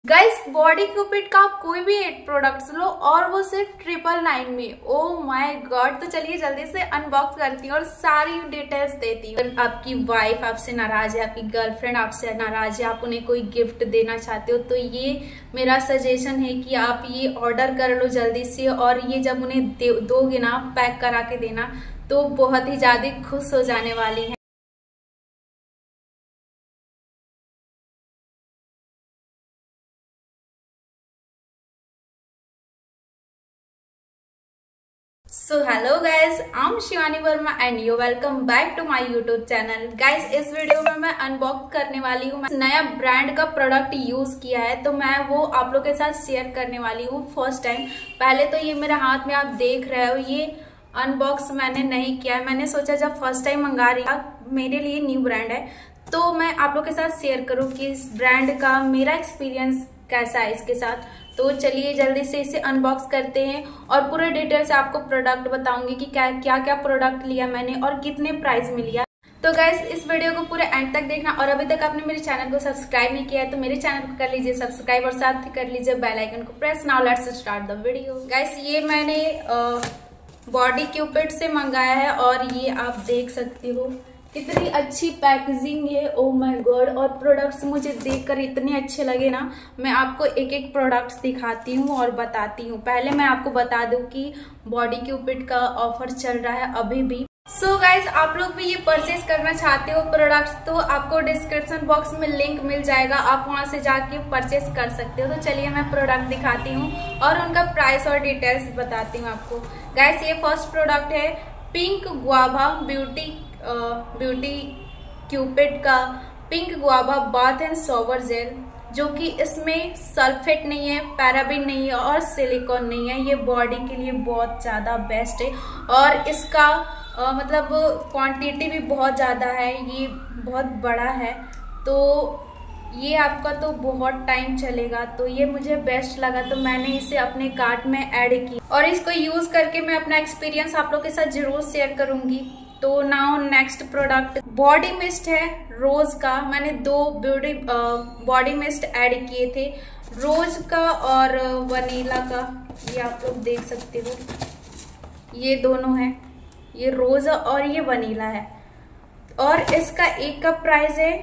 Guys body Cupid का आप कोई भी 8 प्रोडक्ट्स लो और वो सिर्फ 999 में। Oh my god. तो चलिए जल्दी से अनबॉक्स करती हूँ और सारी डिटेल्स देती हूँ। आपकी वाइफ आपसे नाराज है, आपकी गर्लफ्रेंड आपसे नाराज है, आप उन्हें कोई गिफ्ट देना चाहते हो तो ये मेरा सजेशन है कि आप ये ऑर्डर कर लो जल्दी से। और ये जब उन्हें दोगे ना, पैक करा के देना, तो बहुत ही ज्यादा खुश हो जाने वाली है। So hello guys, I am Shivani Verma and you welcome back to my YouTube channel. Guys इस वीडियो में मैं अनबॉक्स करने वाली हूँ। नया ब्रांड का प्रोडक्ट यूज किया है तो मैं वो आप लोग के साथ शेयर करने वाली हूँ फर्स्ट टाइम। पहले तो ये मेरे हाथ में आप देख रहे हो, ये अनबॉक्स मैंने नहीं किया है। मैंने सोचा जब फर्स्ट टाइम मंगा रही हूँ, मेरे लिए न्यू ब्रांड है तो मैं आप लोग के साथ शेयर करूँ कि इस ब्रांड का मेरा एक्सपीरियंस कैसा है इसके साथ। तो चलिए जल्दी से इसे अनबॉक्स करते हैं और पूरे डिटेल से आपको प्रोडक्ट बताऊंगी कि क्या क्या प्रोडक्ट लिया मैंने और कितने प्राइस में लिया। तो गाइस इस वीडियो को पूरे एंड तक देखना और अभी तक आपने मेरे चैनल को सब्सक्राइब नहीं किया है तो मेरे चैनल को कर लीजिए सब्सक्राइब और साथ ही कर लीजिए बेल आइकन को press. Now let's start the video. Guys ये मैंने बॉडी क्यूपिड से मंगाया है और ये आप देख सकते हो कितनी अच्छी पैकेजिंग है। Oh my god. और प्रोडक्ट्स मुझे देखकर इतने अच्छे लगे ना, मैं आपको एक एक प्रोडक्ट्स दिखाती हूँ और बताती हूँ। पहले मैं आपको बता दूं कि बॉडी क्यूपिड का ऑफर चल रहा है अभी भी। सो गाइज आप लोग भी ये परचेज करना चाहते हो प्रोडक्ट्स तो आपको डिस्क्रिप्शन बॉक्स में लिंक मिल जाएगा, आप वहां से जाके परचेज कर सकते हो। तो चलिए मैं प्रोडक्ट दिखाती हूँ और उनका प्राइस और डिटेल्स बताती हूँ आपको। गाइज ये फर्स्ट प्रोडक्ट है पिंक गुआवा ब्यूटी क्यूपिड का pink guava bath and shower gel, जो कि इसमें सल्फेट नहीं है, पैराबिन नहीं है और सिलिकॉन नहीं है। ये बॉडी के लिए बहुत ज्यादा बेस्ट है और इसका मतलब क्वांटिटी भी बहुत ज्यादा है, ये बहुत बड़ा है तो ये आपका तो बहुत टाइम चलेगा। तो ये मुझे बेस्ट लगा तो मैंने इसे अपने कार्ट में ऐड की और इसको यूज करके मैं अपना एक्सपीरियंस आप लोग के साथ जरूर शेयर करूंगी। तो now next product body mist है रोज का। मैंने 2 बॉडी मिस्ट ऐड किए थे, रोज का और वनीला का। ये आप लोग देख सकते हो, ये दोनों है, ये रोज और ये वनीला है। और इसका एक का प्राइस है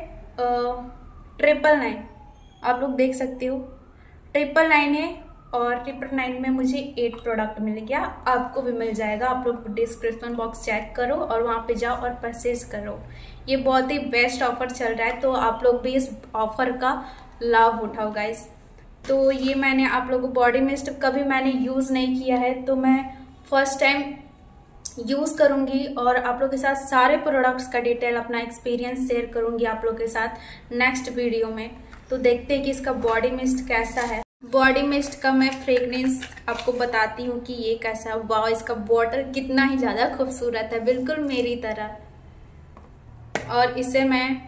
999। आप लोग देख सकते हो 999 है और 999 में मुझे 8 प्रोडक्ट मिल गया। आपको भी मिल जाएगा, आप लोग डिस्क्रिप्शन बॉक्स चेक करो और वहां पे जाओ और परचेज करो। ये बहुत ही बेस्ट ऑफर चल रहा है तो आप लोग भी इस ऑफर का लाभ उठाओ गाइस। तो ये मैंने आप लोगों को बॉडी मिस्ट कभी मैंने यूज नहीं किया है तो मैं फर्स्ट टाइम यूज करूंगी और आप लोग के साथ सारे प्रोडक्ट्स का डिटेल अपना एक्सपीरियंस शेयर करूंगी आप लोग के साथ नेक्स्ट वीडियो में। तो देखते हैं कि इसका बॉडी मिस्ट कैसा है। बॉडी मिस्ट का मैं फ्रेग्रेंस आपको बताती हूँ कि ये कैसा है। वाह, इसका बॉटल कितना ही ज्यादा खूबसूरत है, बिल्कुल मेरी तरह। और इसे मैं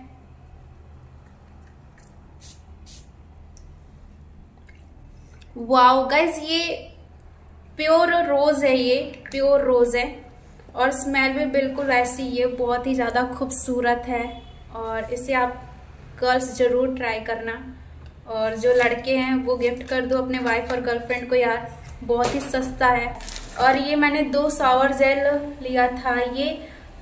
वाओ गाइस, ये प्योर रोज है, ये प्योर रोज है और स्मेल भी बिल्कुल वैसी ही है, बहुत ही ज्यादा खूबसूरत है। और इसे आप गर्ल्स जरूर ट्राई करना और जो लड़के हैं वो गिफ्ट कर दो अपने वाइफ और गर्लफ्रेंड को यार, बहुत ही सस्ता है। और ये मैंने 2 शावर जेल लिया था, ये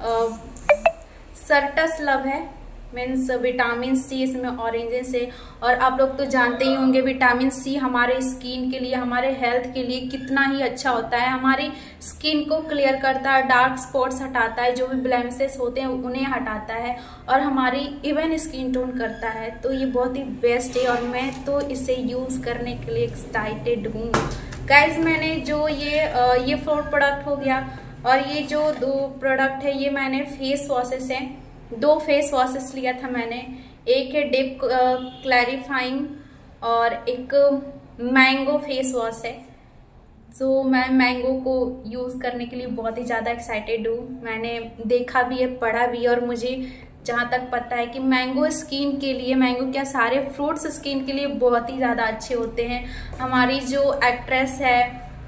सर्टस लव है, मीन्स विटामिन सी इसमें ऑरेंजेस है। और आप लोग तो जानते ही होंगे विटामिन सी हमारे स्किन के लिए, हमारे हेल्थ के लिए कितना ही अच्छा होता है। हमारी स्किन को क्लियर करता है, डार्क स्पॉट्स हटाता है, जो भी ब्लेमिशेस होते हैं उन्हें हटाता है और हमारी इवन स्किन टोन करता है। तो ये बहुत ही बेस्ट है और मैं तो इसे यूज करने के लिए एक्साइटेड हूँ गाइज। मैंने जो ये 4 प्रोडक्ट हो गया और ये जो 2 प्रोडक्ट है ये मैंने फेस वॉशेस है, 2 फेस वॉशेस लिया था मैंने। एक है डिप क्लैरिफाइंग और एक मैंगो फेस वॉश है। तो मैं मैंगो को यूज करने के लिए बहुत ही ज्यादा एक्साइटेड हूँ। मैंने देखा भी है, पढ़ा भी है और मुझे जहाँ तक पता है कि मैंगो स्किन के लिए, मैंगो क्या सारे फ्रूट्स स्किन के लिए बहुत ही ज्यादा अच्छे होते हैं। हमारी जो एक्ट्रेस है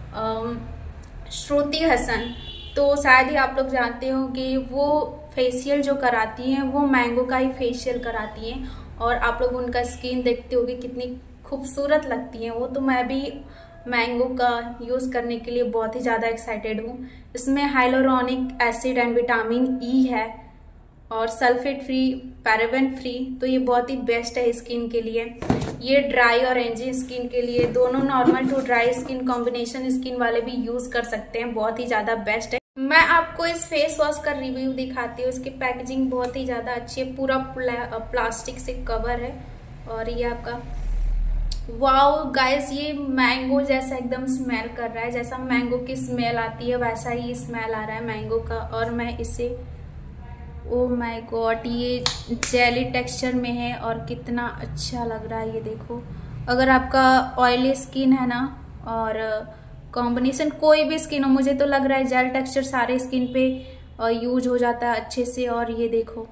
श्रुति हसन, तो शायद ही आप लोग जानते हो कि वो फेशियल जो कराती हैं वो मैंगो का ही फेशियल कराती हैं और आप लोग उनका स्किन देखते होगे कितनी खूबसूरत लगती हैं वो। तो मैं भी मैंगो का यूज़ करने के लिए बहुत ही ज़्यादा एक्साइटेड हूँ। इसमें hyaluronic acid and vitamin E है और सल्फेट फ्री, पैराबेन फ्री, तो ये बहुत ही बेस्ट है स्किन के लिए। ये ड्राई और ऑरेंजी स्किन के लिए, दोनों normal to dry skin, combination skin वाले भी यूज़ कर सकते हैं, बहुत ही ज़्यादा बेस्ट है। मैं आपको इस फेस वॉश का रिव्यू दिखाती हूँ। इसकी पैकेजिंग बहुत ही ज़्यादा अच्छी है, पूरा प्लास्टिक से कवर है। और ये आपका वाओ गाइस, ये मैंगो जैसा एकदम स्मेल कर रहा है, जैसा मैंगो की स्मेल आती है वैसा ही स्मेल आ रहा है मैंगो का। और मैं इसे, ओ माय गॉड, ये जेली टेक्सचर में है और कितना अच्छा लग रहा है ये देखो। अगर आपका ऑयली स्किन है ना, और कॉम्बिनेशन कोई भी स्किन हो, मुझे तो लग रहा है जेल टेक्सचर सारे स्किन पे यूज हो जाता है अच्छे से। और ये देखो,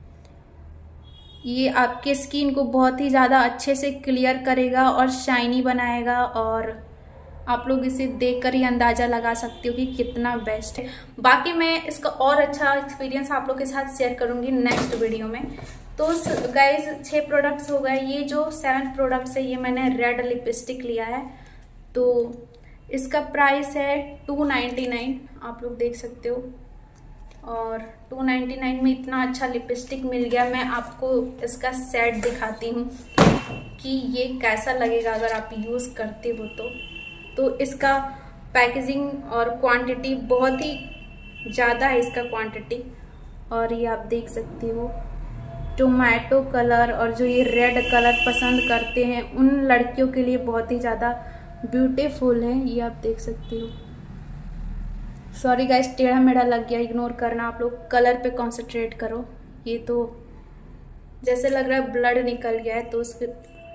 ये आपके स्किन को बहुत ही ज़्यादा अच्छे से क्लियर करेगा और शाइनी बनाएगा। और आप लोग इसे देखकर ही अंदाज़ा लगा सकते हो कि कितना बेस्ट है। बाकी मैं इसका और अच्छा एक्सपीरियंस आप लोग के साथ शेयर करूंगी नेक्स्ट वीडियो में। तो गाइज 6 प्रोडक्ट्स हो गए। ये जो 7th प्रोडक्ट्स है, ये मैंने रेड लिपस्टिक लिया है। तो इसका प्राइस है 299, आप लोग देख सकते हो। और 299 में इतना अच्छा लिपस्टिक मिल गया। मैं आपको इसका सेट दिखाती हूँ कि ये कैसा लगेगा अगर आप यूज़ करते हो तो इसका पैकेजिंग और क्वांटिटी बहुत ही ज़्यादा है इसका क्वांटिटी। और ये आप देख सकते हो टोमेटो कलर, और जो ये रेड कलर पसंद करते हैं उन लड़कियों के लिए बहुत ही ज़्यादा ब्यूटीफुल है। ये आप देख सकते हो। सॉरी गाइस, टेढ़ा मेढ़ा लग गया, इग्नोर करना, आप लोग कलर पे कंसंट्रेट करो। ये तो जैसे लग रहा है ब्लड निकल गया है, तो उसके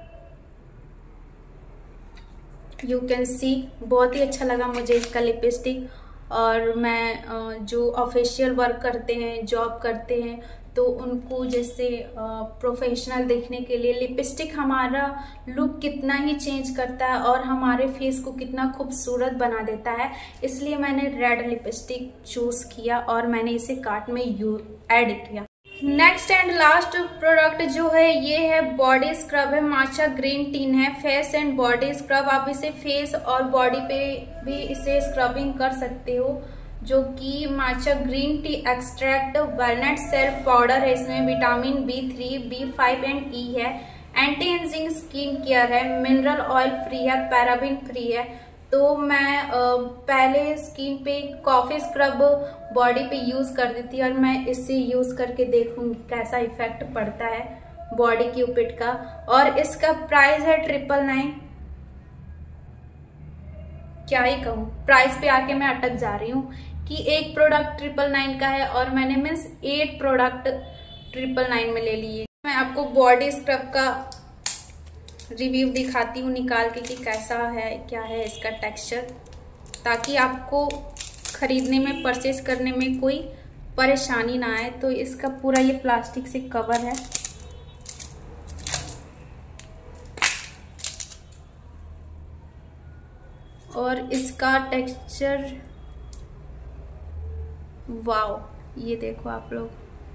यू कैन सी, बहुत ही अच्छा लगा मुझे इसका लिपस्टिक। और मैं जो ऑफिशियल वर्क करते हैं, जॉब करते हैं, तो उनको जैसे प्रोफेशनल देखने के लिए लिपस्टिक हमारा लुक कितना ही चेंज करता है और हमारे फेस को कितना खूबसूरत बना देता है। इसलिए मैंने रेड लिपस्टिक चूज किया और मैंने इसे कार्ट में ऐड किया। नेक्स्ट एंड लास्ट प्रोडक्ट जो है ये है बॉडी स्क्रब है, माचा ग्रीन टी है, फेस एंड बॉडी स्क्रब। आप इसे फेस और बॉडी पे भी इसे स्क्रबिंग कर सकते हो, जो कि matcha green tea extract walnut shell powder है। इसमें vitamin B3, B5 and E है, एंटी एजिंग स्किन केयर है, मिनरल ऑयल फ्री है, पैराबेन फ्री है। तो मैं पहले स्किन पे कॉफी स्क्रब बॉडी पे यूज करती थी और मैं इसे यूज करके देखूंगी कैसा इफेक्ट पड़ता है बॉडी क्यूपिड का। और इसका प्राइस है 999। क्या ही कहूँ, प्राइस पे आके मैं अटक जा रही हूँ कि एक प्रोडक्ट 999 का है और मैंने मीन्स 8 प्रोडक्ट 999 में ले लिए। मैं आपको बॉडी स्क्रब का रिव्यू दिखाती हूँ निकाल के कि कैसा है, क्या है इसका टेक्सचर, ताकि आपको खरीदने में, परचेज करने में कोई परेशानी ना आए। तो इसका पूरा ये प्लास्टिक से कवर है। और इसका टेक्सचर वाओ, ये देखो आप लोग,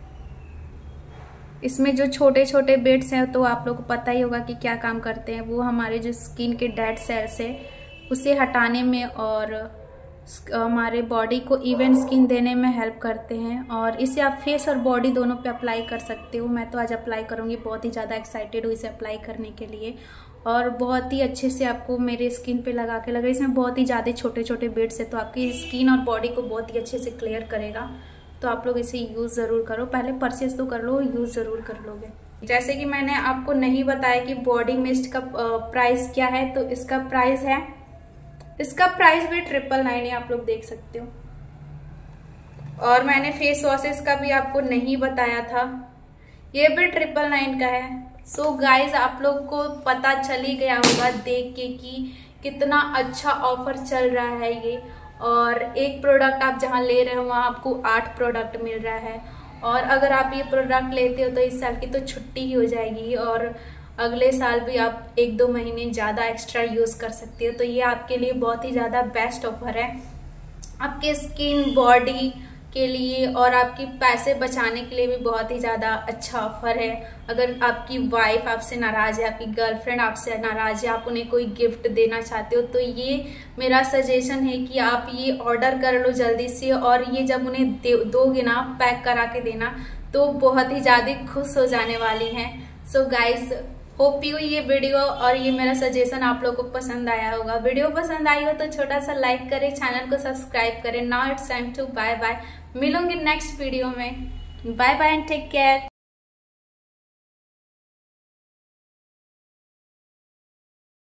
इसमें जो छोटे छोटे बिट्स हैं तो आप लोग को पता ही होगा कि क्या काम करते हैं। वो हमारे जो स्किन के डेड सेल्स है उसे हटाने में और हमारे बॉडी को इवन स्किन देने में हेल्प करते हैं। और इसे आप फेस और बॉडी दोनों पे अप्लाई कर सकते हो। मैं तो आज अप्लाई करूँगी, बहुत ही ज़्यादा एक्साइटेड हूँ इसे अप्लाई करने के लिए। और बहुत ही अच्छे से आपको मेरे स्किन पे लगा के लग रहा है। इसमें बहुत ही ज़्यादा छोटे छोटे बिट्स है, तो आपकी स्किन और बॉडी को बहुत ही अच्छे से क्लियर करेगा। तो आप लोग इसे यूज़ ज़रूर करो, पहले परचेज तो कर लो, यूज़ ज़रूर कर लोगे। जैसे कि मैंने आपको नहीं बताया कि बॉडी मिस्ट का प्राइस क्या है, तो इसका प्राइस है, इसका प्राइस भी 999 है, आप लोग देख सकते हो। और मैंने फेस वॉशेस का भी आपको नहीं बताया था, ये भी 999 का है। सो गाइज, आप लोग को पता चल ही गया होगा देख के कि कितना अच्छा ऑफर चल रहा है ये। और एक प्रोडक्ट आप जहाँ ले रहे हो वहाँ आपको 8 प्रोडक्ट मिल रहा है। और अगर आप ये प्रोडक्ट लेते हो तो इस साल की तो छुट्टी ही हो जाएगी और अगले साल भी आप 1-2 महीने ज़्यादा एक्स्ट्रा यूज़ कर सकते हो। तो ये आपके लिए बहुत ही ज़्यादा बेस्ट ऑफर है। आपके स्किन, बॉडी के लिए और आपकी पैसे बचाने के लिए भी बहुत ही ज्यादा अच्छा ऑफर है। अगर आपकी वाइफ आपसे नाराज है, आपकी गर्लफ्रेंड आपसे नाराज है, आप उन्हें कोई गिफ्ट देना चाहते हो, तो ये मेरा सजेशन है कि आप ये ऑर्डर कर लो जल्दी से। और ये जब उन्हें दोगे ना, पैक करा के देना, तो बहुत ही ज्यादा खुश हो जाने वाली हैं। सो गाइज, होप यू ये वीडियो और ये मेरा सजेशन आप लोगों को पसंद आया होगा। वीडियो पसंद आई हो तो छोटा सा लाइक करें, चैनल को सब्सक्राइब करें। Now it's time to bye bye. मिलूंगी नेक्स्ट वीडियो में। Bye bye and take care.